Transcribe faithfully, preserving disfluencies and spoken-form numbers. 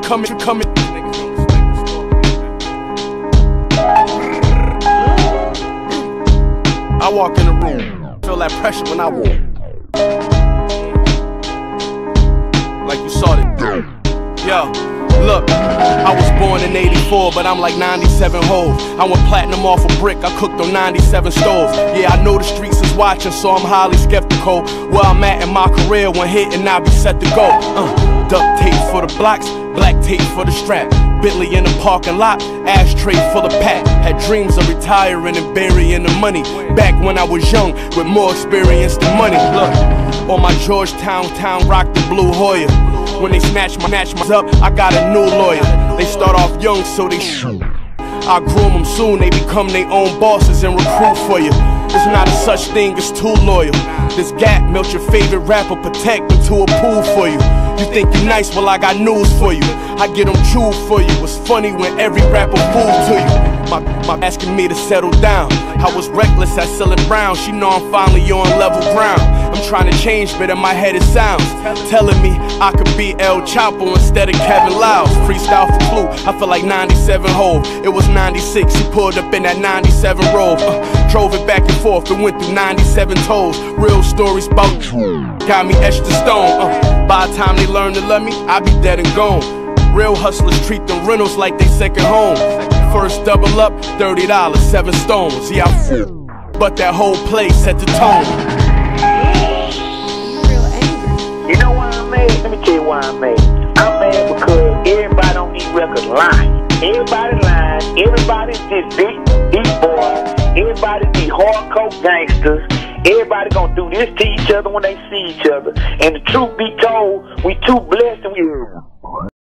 coming, you coming. I walk in the room, feel that pressure when I walk. Like you saw it. Yo, look, I was born in eighty-four, but I'm like ninety-seven whole. I went platinum off a brick, I cooked on ninety-seven stoves. Yeah, I know the streets is watching, so I'm highly skeptical. Where I'm at in my career, when hitting, I'll be set to go. Uh, duct tape for the blocks, black tape for the strap. Bentley in the parking lot, ashtray full of pack. Had dreams of retiring and burying the money. Back when I was young, with more experience than money. Look, on my Georgetown town, rock the blue Hoya. When they snatch my snatch my up, I got a new lawyer. They start off young, so they shoot. I groom them soon, they become their own bosses and recruit for you. There's not a such thing as too loyal. This gap melts your favorite rapper, protect into a pool for you. You think you nice, well I got news for you. I get them chewed for you. It's funny when every rapper fooled to you. My, my asking me to settle down. I was reckless at selling brown. She know I'm finally on level ground. I'm trying to change, but in my head it sounds telling me I could be El Chapo instead of Kevin Liles. Freestyle for Clue, I feel like ninety-seven hole. It was ninety-six, he pulled up in that ninety-seven roll. uh, Drove it back and forth and went through ninety-seven toes. Real stories about you, got me etched in stone. uh, By the time they learn to love me, I be dead and gone. Real hustlers treat them rentals like they second home. First double up, thirty dollars, seven stones. Yeah, I fool, but that whole place set the tone. You know why I'm mad? Let me tell you why I'm mad. I'm mad because everybody on these records lying. Everybody lying. Everybody just big, these boys. Everybody these hardcore gangsters. Everybody gonna do this to each other when they see each other. And the truth be told, we too blessed.